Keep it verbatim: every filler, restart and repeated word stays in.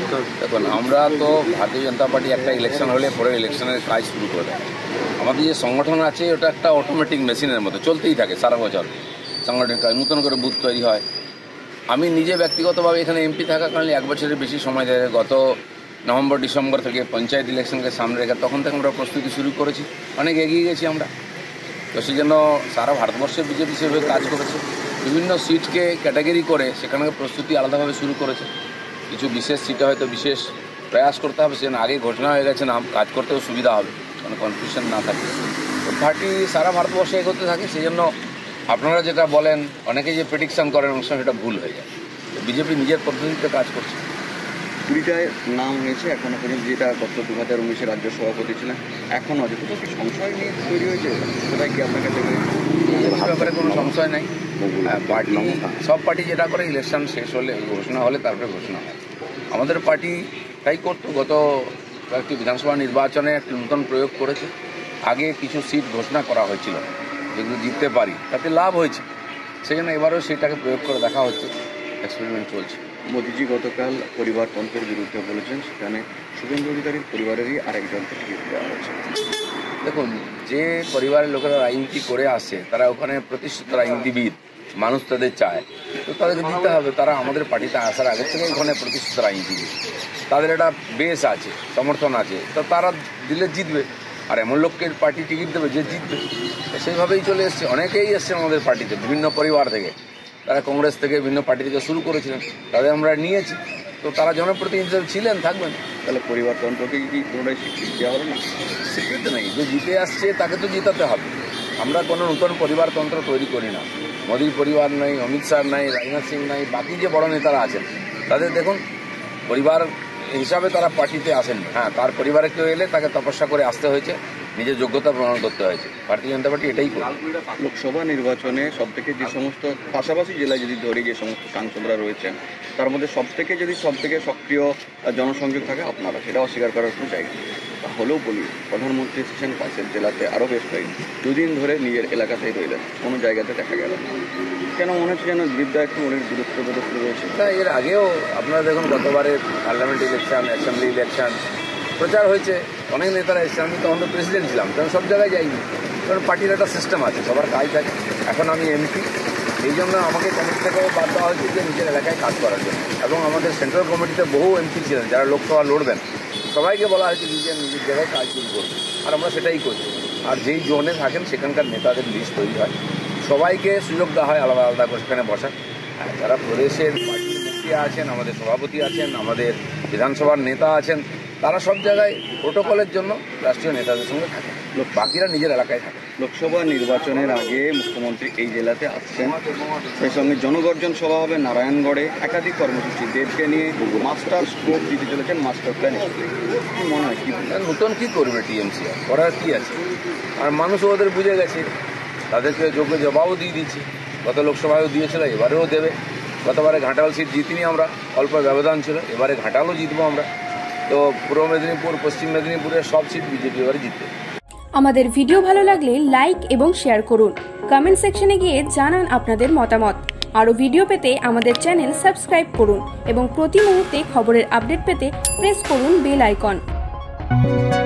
দেখুন, আমরা তো ভারতীয় জনতা পার্টি একটা ইলেকশন হলে পরে ইলেকশনের কাজ শুরু করে দেয়। আমাদের যে সংগঠন আছে ওটা একটা অটোমেটিক মেশিনের মতো চলতেই থাকে সারা বছর। সংগঠনের কাজ নতুন করে বুথ তৈরি হয়। আমি নিজে ব্যক্তিগতভাবে এখানে এমপি থাকাকালীন এক বছরের বেশি সময় দেয়। গত নভেম্বর ডিসেম্বর থেকে পঞ্চায়েত ইলেকশনকে সামনে রেখে তখন থেকে আমরা প্রস্তুতি শুরু করেছি, অনেক এগিয়ে গেছি আমরা। তো সেই জন্য সারা ভারতবর্ষে বিজেপি সেভাবে কাজ করেছে, বিভিন্ন সিটকে ক্যাটাগরি করে সেখানে প্রস্তুতি আলাদাভাবে শুরু করেছে। কিছু বিশেষ সিটে হয়তো বিশেষ প্রয়াস করতে হবে, সেখানে আগে ঘোষণা হয়ে গেছে নাম, কাজ করতেও সুবিধা হবে, কোনো কনফিউশন না থাকে। তো পার্টি সারা ভারতবর্ষে এগোতে থাকে। সেই জন্য আপনারা যেটা বলেন অনেকে যে প্রেডিকশন করেন অনেক সময় সেটা ভুল হয়ে যায়। বিজেপি নিজের পদ্ধতিতে কাজ করছে। কুড়িটায় নাম হয়েছে এখনো পর্যন্ত, যেটা গত দু হাজার উনিশে রাজ্য সভাপতি ছিলেন, এখনও আছে কোথাও কি সংশয় নিয়ে তৈরি হয়েছে? কোথায় কি আপনার কাছে ব্যাপারে কোনো সংশয় নেই। পার্টি সব পার্টি যেটা করে ইলেকশন শেষ হলে ঘোষণা হলে তারপরে ঘোষণা হয়। আমাদের পার্টি তাই করতো। গত কয়েকটি বিধানসভা নির্বাচনে একটি নতুন প্রয়োগ করেছে। আগে কিছু সিট ঘোষণা করা হয়েছিল যেগুলো জিততে পারি, তাতে লাভ হয়েছে। সেই জন্য এবারেও সেটাকে প্রয়োগ করে দেখা হচ্ছে, এক্সপেরিমেন্ট চলছে। মোদিজি গতকাল পরিবারতন্ত্রের বিরুদ্ধে বলেছেন, সেখানে শুভেন্দু অধিকারীর পরিবারেরই আরেকজনকে টিকিট দেওয়া হয়েছে। দেখুন, যে পরিবারের লোকেরা রাজনীতি করে আসে তারা ওখানে প্রতিষ্ঠিত রাজনীতিবিদ, মানুষ তাদের চায়, তো তাদেরকে দিতে হবে। তারা আমাদের পার্টিতে আসার আগে থেকে ওখানে প্রতিষ্ঠিত রাজনীতিবিদ, তাদের একটা বেস আছে, সমর্থন আছে, তো তারা দিলে জিতবে। আর এমন লোককে পার্টি টিকিট দেবে যে জিতবে। সেইভাবেই চলে এসছে, অনেকেই এসছে আমাদের পার্টিতে বিভিন্ন পরিবার থেকে। তারা কংগ্রেস থেকে বিভিন্ন পার্টি থেকে শুরু করেছিলেন, তাদের আমরা নিয়েছি। তো তারা জনপ্রতিনিধি হিসেবে ছিলেন, থাকবেন। তাহলে পরিবারতন্ত্রকে কি পুনরায় স্বীকৃতি দেওয়া হবে না? স্বীকৃতি নেই, যে জিতে আসছে তাকে তো জিতাতে হবে। আমরা কোনো নতুন পরিবারতন্ত্র তৈরি করি না। মোদির পরিবার নাই, অমিত শাহ নাই, রাজনাথ সিং নাই, বাকি যে বড় নেতারা আছেন তাদের দেখুন পরিবার হিসাবে তারা পার্টিতে আসেন। হ্যাঁ, তার পরিবারে কেউ এলে তাকে তপস্যা করে আসতে হয়েছে, নিজের যোগ্যতা প্রমাণ করতে হয়েছে। ভারতীয় জনতা পার্টি এটাই করে। লোকসভা নির্বাচনে সবথেকে যে সমস্ত পাশাপাশি জেলায় যদি ধরি যে সমস্ত সাংসদরা রয়েছেন, তার মধ্যে সবথেকে যদি সবথেকে সক্রিয় জনসংযোগ থাকে আপনারা, সেটা অস্বীকার করার কোনো জায়গা নেই। তাহলেও বলি, প্রধানমন্ত্রী এসেছেন পাশের জেলাতে, আরও বেশ কয়েক দুদিন ধরে নিজের এলাকাতেই রইলেন, কোনো জায়গাতে দেখা গেল না। কেন মনে হচ্ছে যেন বিদ্যা একটু অনেক দূরত্ব দূরত্ব রয়েছে? তা এর আগেও আপনারা দেখুন, গতবারের পার্লামেন্ট ইলেকশন, অ্যাসেম্বলি ইলেকশন প্রচার হয়েছে, অনেক নেতারা এসেছে। আমি তখন তো প্রেসিডেন্ট ছিলাম, কারণ সব জায়গায় যাইনি, কারণ পার্টির একটা সিস্টেম আছে, সবার কাজ থাকে। এখন আমি এমপি, এই জন্য আমাকে কমিটি থেকেও বাদ দেওয়া হয়েছে যে নিজের এলাকায় কাজ করার জন্য। এবং আমাদের সেন্ট্রাল কমিটিতে বহু এমপি ছিলেন যারা লোকসভা লড়বেন, সবাইকে বলা হয়েছে নিজের নিজের জায়গায় কাজ শুরু করবে, আর আমরা সেটাই করছি। আর যেই জোনে থাকেন সেখানকার নেতাদের লিস্ট তৈরি হয়, সবাইকে সুযোগ দেওয়া হয় আলাদা আলাদা করে সেখানে বসার। যারা প্রদেশের পার্টির মুখিয়া আছেন, আমাদের সভাপতি আছেন, আমাদের বিধানসভার নেতা আছেন, তারা সব জায়গায় প্রোটোকলের জন্য রাষ্ট্রীয় নেতাদের সঙ্গে থাকেন, বাকিরা নিজের এলাকায় থাকেন। লোকসভা নির্বাচনের আগে মুখ্যমন্ত্রী এই জেলাতে আসছেন, সেই সঙ্গে জনগর্জন সভা হবে নারায়ণগড়ে, একাধিক কর্মসূচি দেবকে নিয়ে মাস্টার স্ট্রোক দিতে চলেছেন, মাস্টার প্ল্যান। কি মনে হয়, কী নতুন কী করবে টিএমসি, করার কী আছে? আর মানুষ ওদের বুঝে গেছে, তাদেরকে যোগ্য জবাবও দিয়ে দিচ্ছে। গত লোকসভায়ও দিয়েছিল, এবারেও দেবে। গতবারে ঘাটাল সিট জিতিনি আমরা, অল্প ব্যবধান ছিল, এবারে ঘাটালও জিতবো আমরা। তো পূর্ব মেদিনীপুর, পশ্চিম মেদিনীপুরের সব সিট বিজেপি এবারে জিতবে। আমাদের ভিডিও ভালো লাগলে লাইক এবং শেয়ার করুন। কমেন্ট সেকশনে গিয়ে জানান আপনাদের মতামত। আরও ভিডিও পেতে আমাদের চ্যানেল সাবস্ক্রাইব করুন এবং প্রতি মুহূর্তে খবরের আপডেট পেতে প্রেস করুন বেল আইকন।